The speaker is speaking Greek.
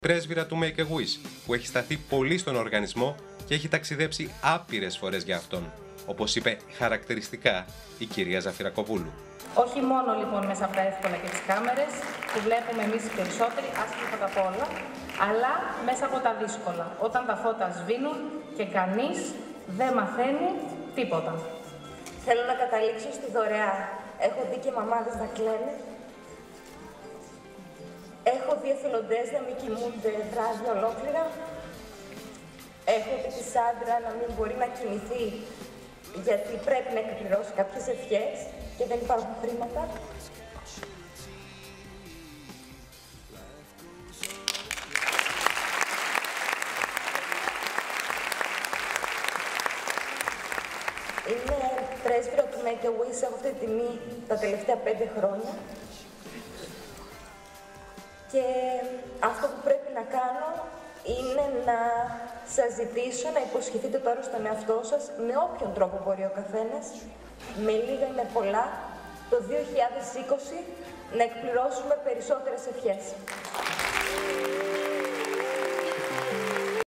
πρέσβυρα του Make a Wish, που έχει σταθεί πολύ στον οργανισμό και έχει ταξιδέψει άπειρες φορές για αυτόν, όπως είπε χαρακτηριστικά η κυρία Ζαφυρακοπούλου. Όχι μόνο λοιπόν μέσα από τα εύκολα και τις κάμερες που βλέπουμε εμείς οι περισσότεροι, άσχημα πρώτα απ' όλα, αλλά μέσα από τα δύσκολα, όταν τα φώτα σβήνουν και κανείς δεν μαθαίνει τίποτα. Θέλω να καταλήξω στη δωρεά. Έχω δει και μαμάδες να κλαίνε. Έχω δει εθελοντές να μην κοιμούνται βράδια ολόκληρα. Έχω δει τη Σάντρα να μην μπορεί να κοιμηθεί γιατί πρέπει να εκπληρώσει κάποιες ευχές και δεν υπάρχουν χρήματα. Είμαι πρέσβυρα του Make a Wish, έχω αυτή τη τιμή τα τελευταία 5 χρόνια. Και αυτό που πρέπει να κάνω είναι να σας ζητήσω να υποσχεθείτε τώρα στον εαυτό σας, με όποιον τρόπο μπορεί ο καθένας, με λίγα ή με πολλά, το 2020 να εκπληρώσουμε περισσότερες ευχές.